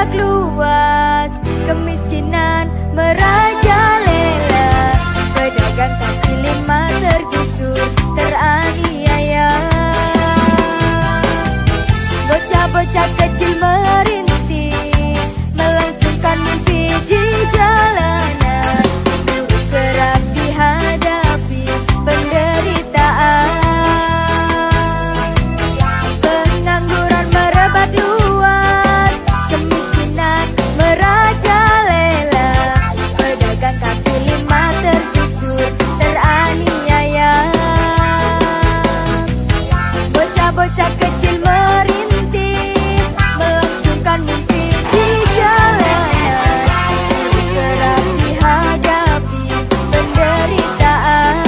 merebak luas, kemiskinan merajalela, pedagang kaki lima tergusur, teraniaya. Bocah-bocah kecil merintih, melangsungkan mimpi di jalanan, buruk kerap dihadapi penderitaan. Pengangguran merebak luas, kemiskinan merajalela, pedagang kaki lima tergusur, teraniaya. Bocah-bocah kecil merintih, melangsungkan mimpi di jalanan, kerap dihadapi penderitaan.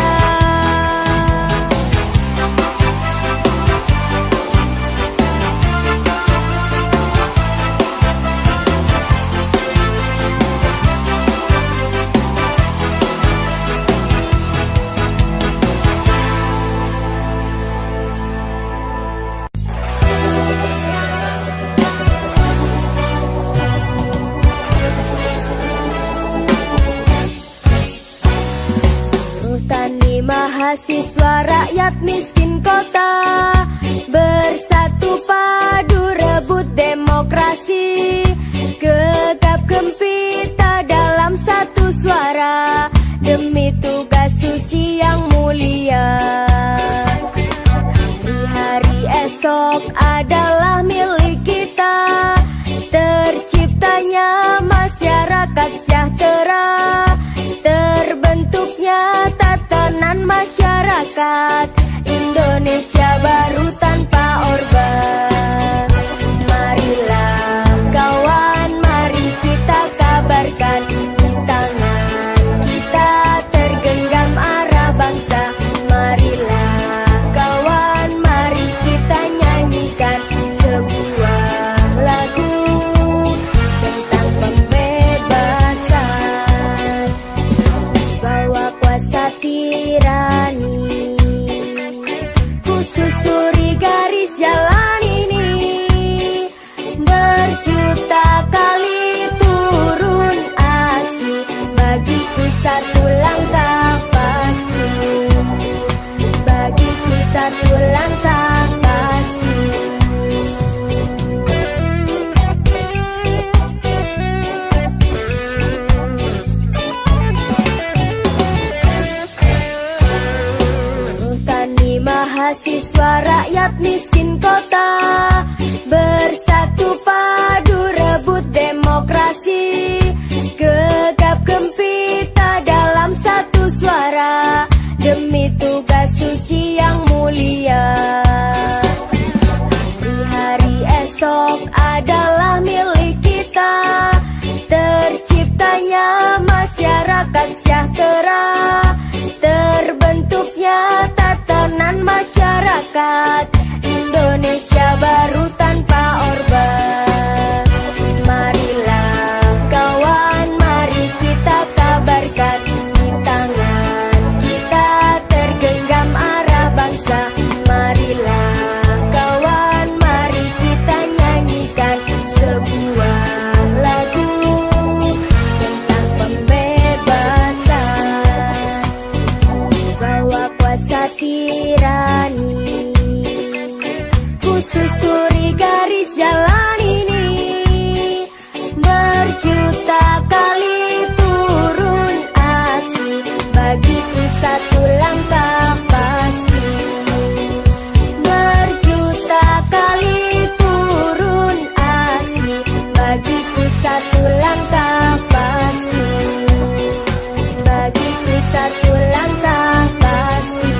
Tani mahasiswa rakyat miskin kota, bersatu padu rebut demokrasi, gegap gempita dalam satu suara, demi tugas suci yang mulia. Hari-hari esok adalah milik kita, terciptanya masyarakat sejahtera, terbentuknya tatanan masyarakat Indonesia baru tanpa Orba. Marilah kawan, mari kita kabarkan, di tangan kita tergenggam arah bangsa. Marilah kawan, mari kita nyanyikan sebuah lagu tentang pembebasan, bahwa kuasa tirani ku susuri garis jalan ini, berjuta kali turun aksi, bagiku satu langkah pasti, bagiku satu langkah pasti. Tani mahasiswa rakyat miskin kota, bersatu padu rebut demokrasi, gegap gempita dalam satu suara, demi tugas suci yang mulia. Hari-hari esok adalah milik kita, terciptanya masyarakat sejahtera, terbentuknya tatanan masyarakat Indonesia baru tanpa Orba. Marilah kawan, mari kita kabarkan, di tangan kita tergenggam arah bangsa. Marilah kawan, mari kita nyanyikan sebuah lagu tentang pembebasan, bahwa kuasa tirani ku susuri garis jalan ini, berjuta kali turun aksi, bagiku satu langkah pasti, berjuta kali turun aksi, bagiku satu langkah pasti, bagiku satu langkah pasti.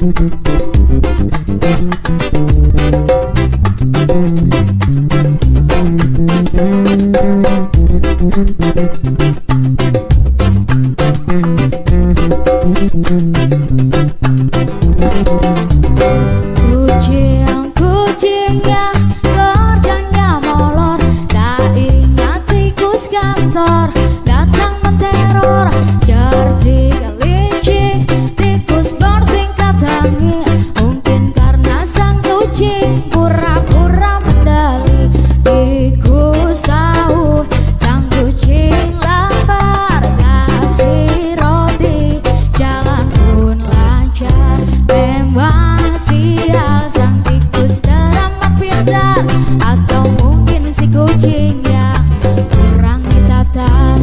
Kucing yang kerjanya molor, tak ingat tikus kantor, datang menteror. Cerdik licik, tikus bertingkat tangil, mungkin karena sang kucing pura-pura mendali. Tikus tahu sang kucing lapar, kasih roti, jalan pun lancar. Memang sial sang tikus teramat pintar, atau mungkin si kucing yang kurang ditata.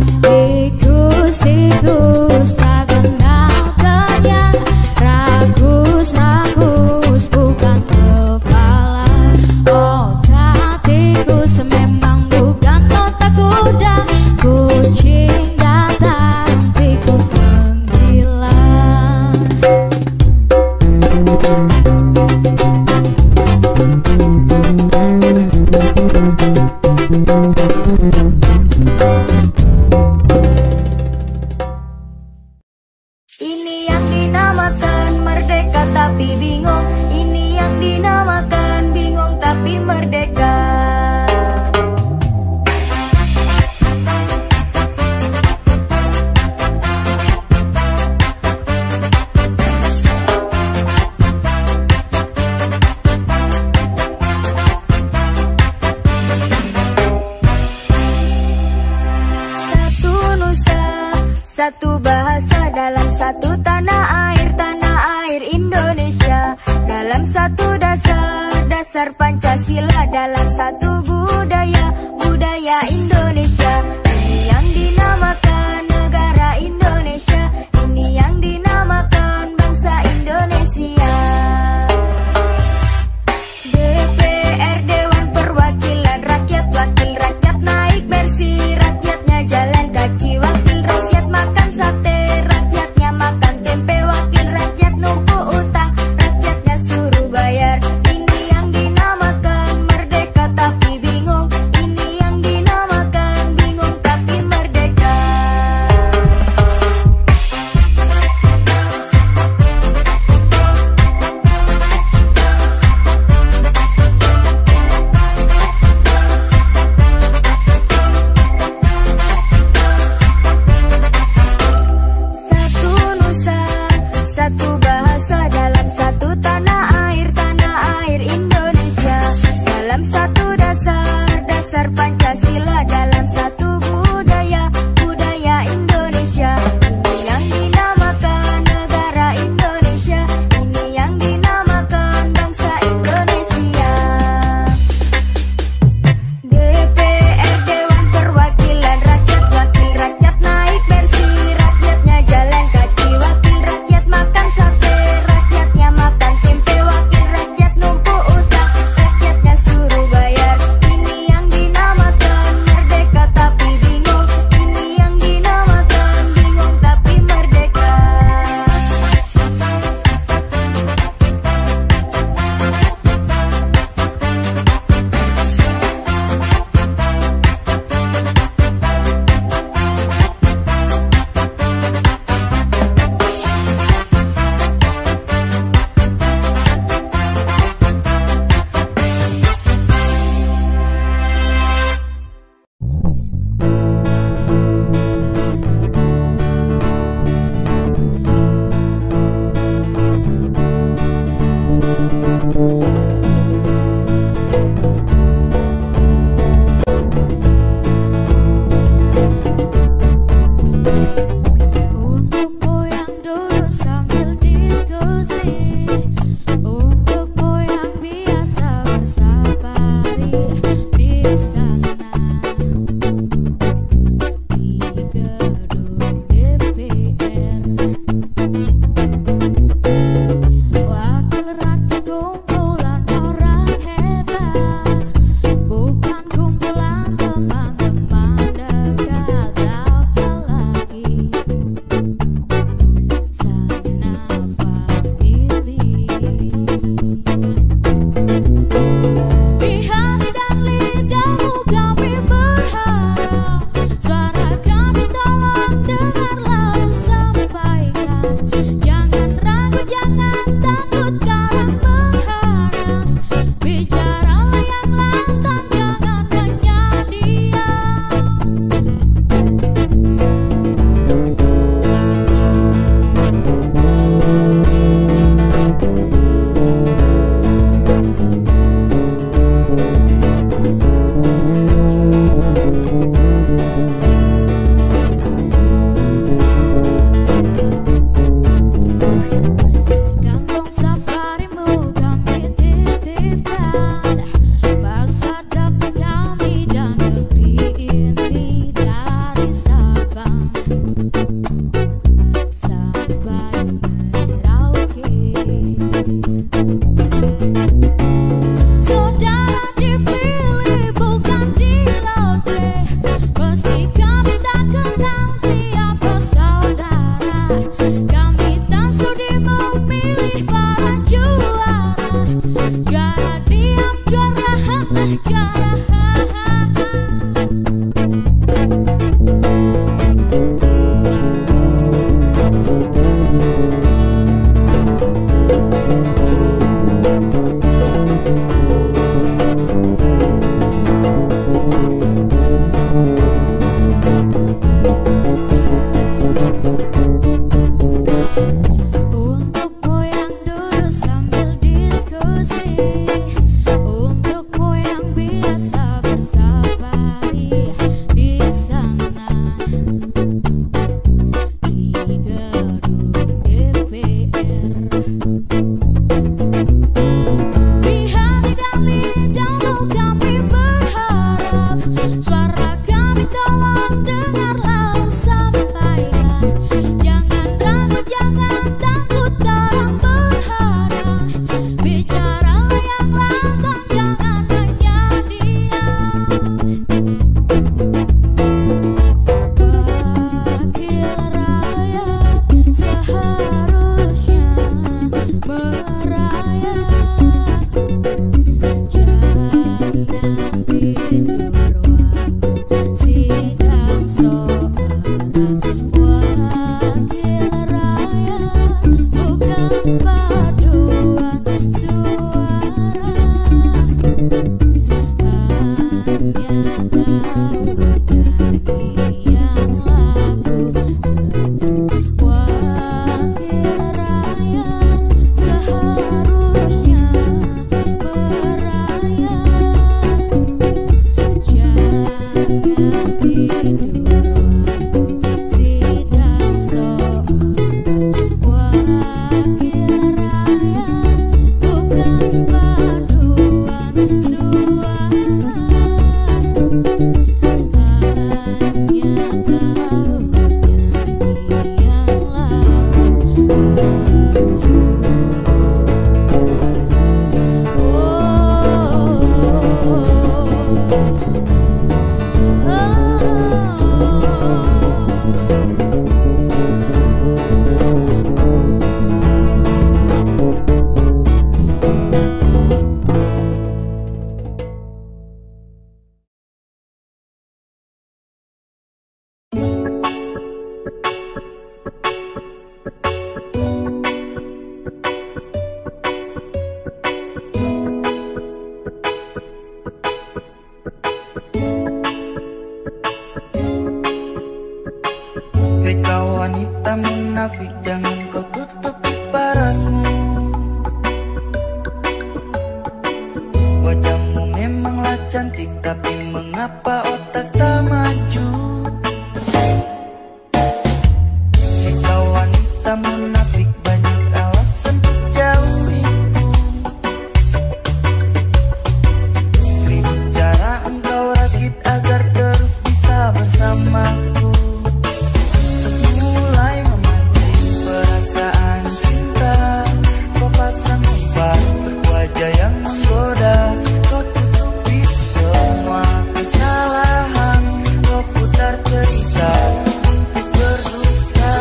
Tikus tak kenal kenyang, ragus-ragus bukan kepala. Otak tikus memang bukan otak kuda. Kucing datang, tikus menghilang. Ini yang dinamakan merdeka tapi bingung. Ini yang dinamakan bingung tapi merdeka. Satu nusa, satu bahasa dalam satu tanah air Indonesia. Dalam satu dasar Pancasila, dalam satu budaya Indonesia. Ini yang dinamakan negara Indonesia, ini yang dinamakan bangsa Indonesia. DPR, Dewan Perwakilan Rakyat, wakil rakyat naik bersih, rakyatnya jalan kaki. Wakil rakyat makan sate, rakyatnya makan tempe. Wakil rakyat numpuk utang, rakyatnya suruh bayar. Ini yang dinamakan merdeka tapi bingung. Ini yang dinamakan kau wanita munafik, jangan kau tutupi parasmu. Wajahmu memanglah cantik, tapi mengapa otak tak maju? Hei kau wanita munafik, banyak alasan untuk jauhiku. Seribu cara engkau rakit agar terus bisa bersamaku. Mulai memancing perasaan cinta, kau pasang umpan wajah yang menggoda. Kau tutupi semua kesalahan, kau putar cerita untuk berdusta.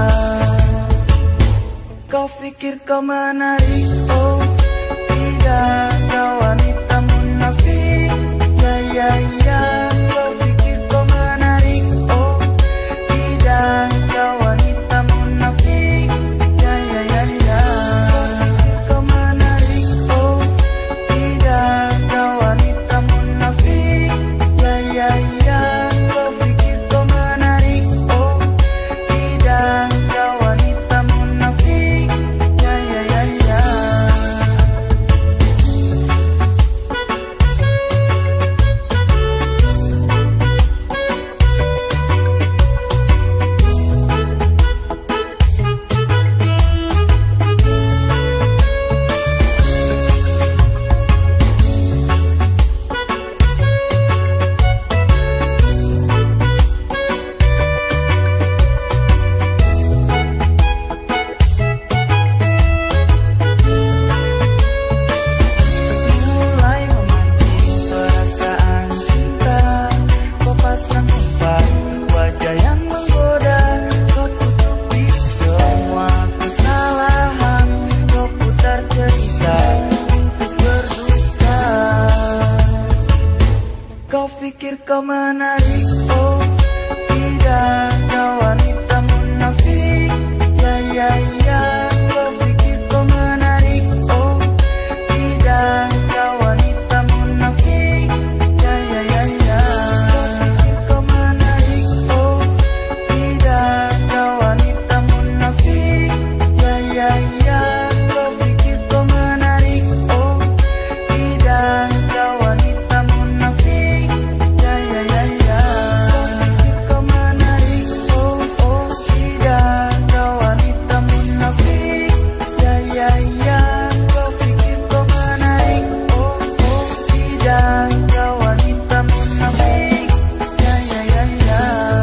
Kau pikir kau menarik, oh tidak, kau wanita munafik. Ya ya ya, kau pikir kau menarik, oh tidak, kau wanita munafik. Ya ya ya ya, kau pikir kau menarik, oh tidak, kau wanita munafik. Ya ya ya, kau pikir kau menarik, oh tidak, kau wanita munafik. Ya ya ya ya. Mulai memancing perasaan cinta, kau pasang umpan wajah yang menggoda. Kau tutupi semua kesalahan, kau putar cerita untuk berdusta. Kau pikir kau menarik, oh tidak, kau wanita munafik. Ya ya ya, kau pikir kau menarik, oh tidak, kau wanita munafik. Ya ya ya ya, kau pikir kau menarik, oh tidak, kau wanita munafik. Ya ya ya, kau pikir kau menarik, oh tidak, kau wanita munafik. Ya ya ya ya, kau pikir kau menarik, oh tidak, kau wanita munafik. Ya ya ya, kau pikir kau menarik, oh tidak, kau wanita munafik. Ya ya ya ya.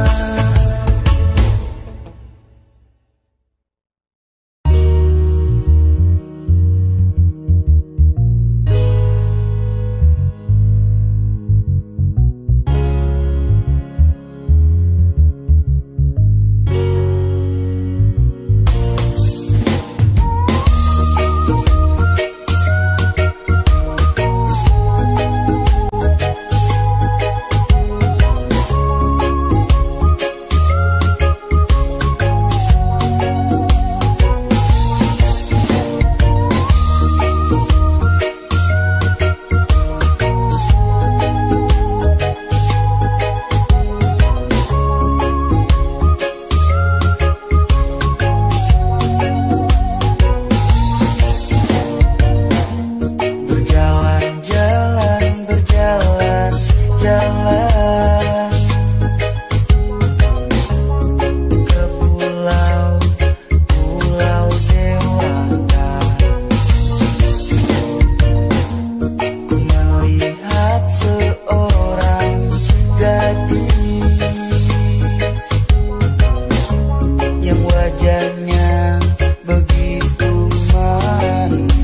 Berjalan-jalan, berjalan-jalan ke pulau dewata. Ku melihat seorang gadis yang wajahnya begitu manis.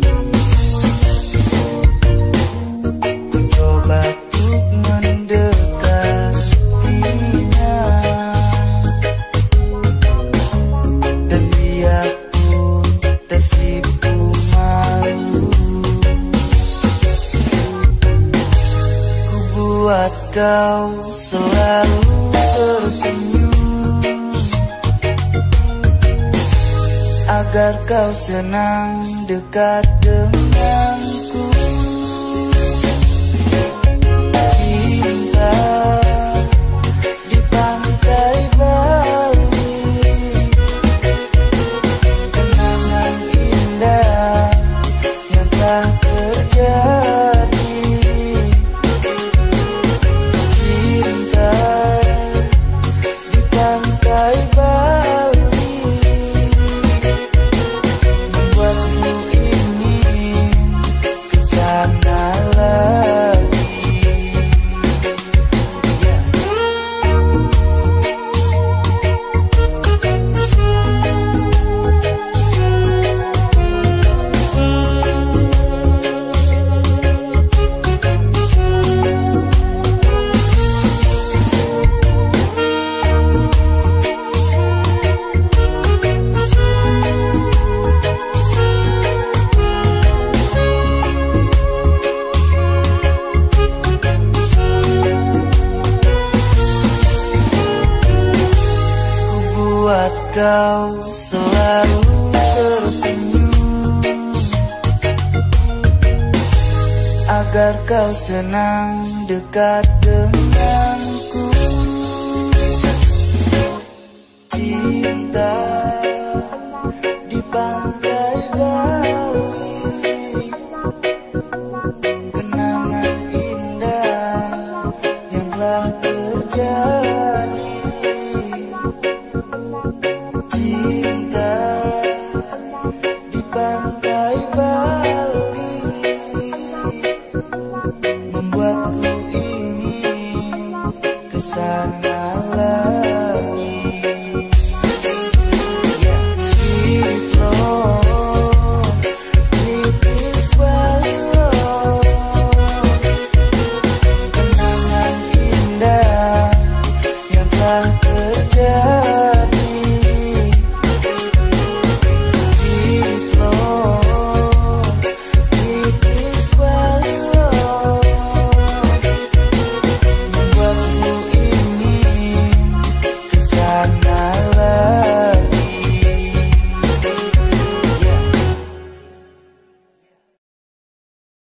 Ku coba untuk mendekatinya, dan dia pun tersipu malu. Ku buat kau selalu tersenyum, agar kau senang dekat denganku. Cinta di pantai Bali buat kau selalu tersenyum, agar kau senang dekat dengan